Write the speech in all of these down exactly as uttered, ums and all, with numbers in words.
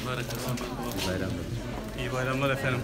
mübarek olsun. İyi bayramlar. İyi bayramlar efendim.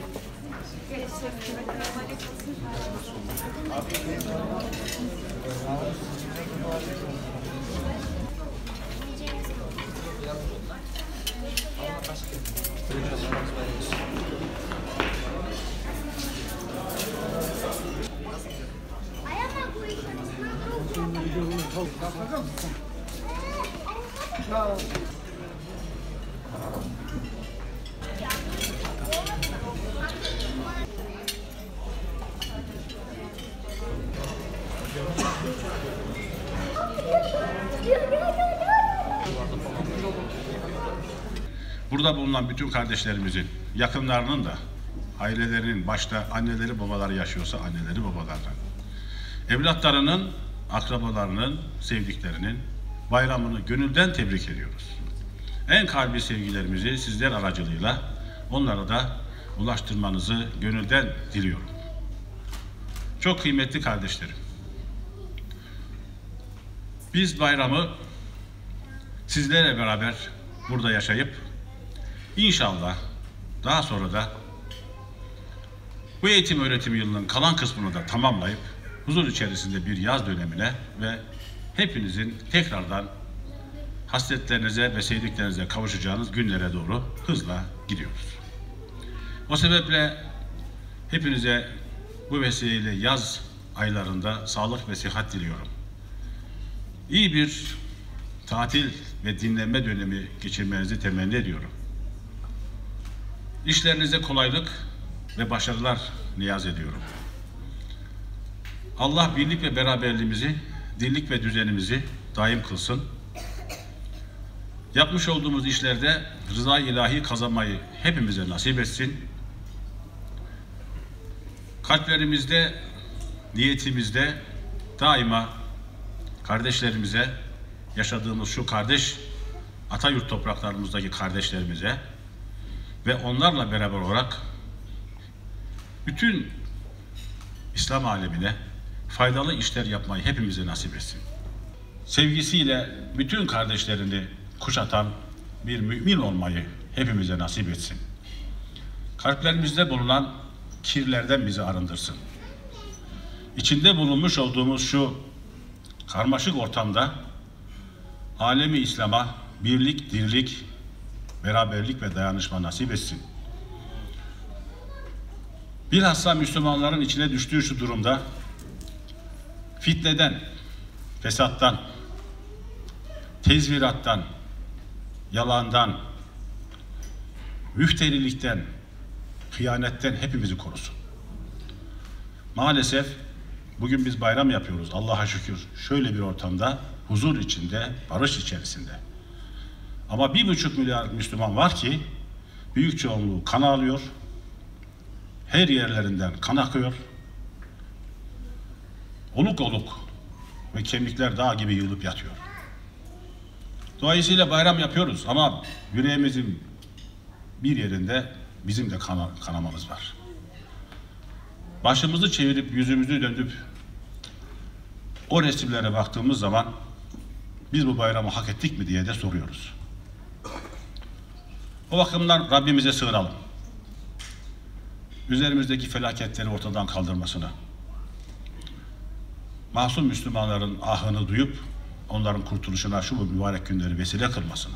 Burada bulunan bütün kardeşlerimizin, yakınlarının da, ailelerinin, başta anneleri babaları yaşıyorsa anneleri babalarının, evlatlarının, akrabalarının, sevdiklerinin bayramını gönülden tebrik ediyoruz. En kalbi sevgilerimizi sizler aracılığıyla onlara da ulaştırmanızı gönülden diliyorum. Çok kıymetli kardeşlerim, biz bayramı sizlerle beraber burada yaşayıp İnşallah daha sonra da bu eğitim öğretim yılının kalan kısmını da tamamlayıp huzur içerisinde bir yaz dönemine ve hepinizin tekrardan hasretlerinize ve sevdiklerinize kavuşacağınız günlere doğru hızla gidiyoruz. O sebeple hepinize bu vesileyle yaz aylarında sağlık ve sıhhat diliyorum. İyi bir tatil ve dinlenme dönemi geçirmenizi temenni ediyorum. İşlerinize kolaylık ve başarılar niyaz ediyorum. Allah birlik ve beraberliğimizi, dirlik ve düzenimizi daim kılsın. Yapmış olduğumuz işlerde rıza-i ilahi kazanmayı hepimize nasip etsin. Kalplerimizde, niyetimizde daima kardeşlerimize, yaşadığımız şu kardeş, Atayurt topraklarımızdaki kardeşlerimize ve onlarla beraber olarak bütün İslam alemine faydalı işler yapmayı hepimize nasip etsin. Sevgisiyle bütün kardeşlerini kuşatan bir mümin olmayı hepimize nasip etsin. Kalplerimizde bulunan kirlerden bizi arındırsın. İçinde bulunmuş olduğumuz şu karmaşık ortamda alemi İslam'a birlik, dirlik, beraberlik ve dayanışma nasip etsin. Bilhassa Müslümanların içine düştüğü şu durumda fitneden, fesattan, tezvirattan, yalandan, müfterilikten, hıyanetten hepimizi korusun. Maalesef bugün biz bayram yapıyoruz Allah'a şükür. Şöyle bir ortamda huzur içinde, barış içerisinde. Ama bir buçuk milyar Müslüman var ki büyük çoğunluğu kan ağlıyor, her yerlerinden kan akıyor, oluk oluk ve kemikler dağ gibi yığılıp yatıyor. Dolayısıyla bayram yapıyoruz ama yüreğimizin bir yerinde bizim de kan kanamamız var. Başımızı çevirip yüzümüzü döndüp o resimlere baktığımız zaman biz bu bayramı hak ettik mi diye de soruyoruz. O bakımdan Rabbimize sığınalım. Üzerimizdeki felaketleri ortadan kaldırmasını, masum Müslümanların ahını duyup onların kurtuluşuna şu mübarek günleri vesile kılmasını,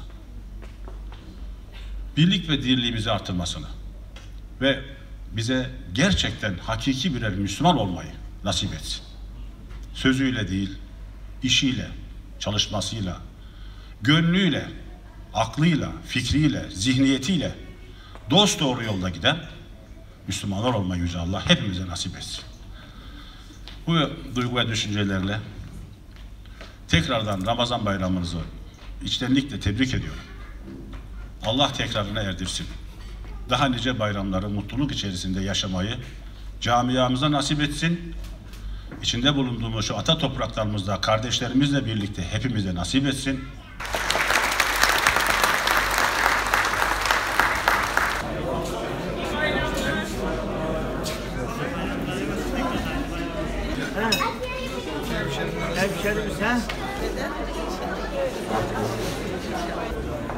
birlik ve dirliğimizi artırmasını ve bize gerçekten hakiki birer Müslüman olmayı nasip etsin. Sözüyle değil, işiyle, çalışmasıyla, gönlüyle, aklıyla, fikriyle, zihniyetiyle dost doğru yolda giden Müslümanlar olmayı Yüce Allah hepimize nasip etsin. Bu duygu ve düşüncelerle tekrardan Ramazan bayramınızı içtenlikle tebrik ediyorum. Allah tekrarına erdirsin. Daha nice bayramları mutluluk içerisinde yaşamayı camiamıza nasip etsin. İçinde bulunduğumuz şu ata topraklarımızda kardeşlerimizle birlikte hepimize nasip etsin. Hemşerimiz ha?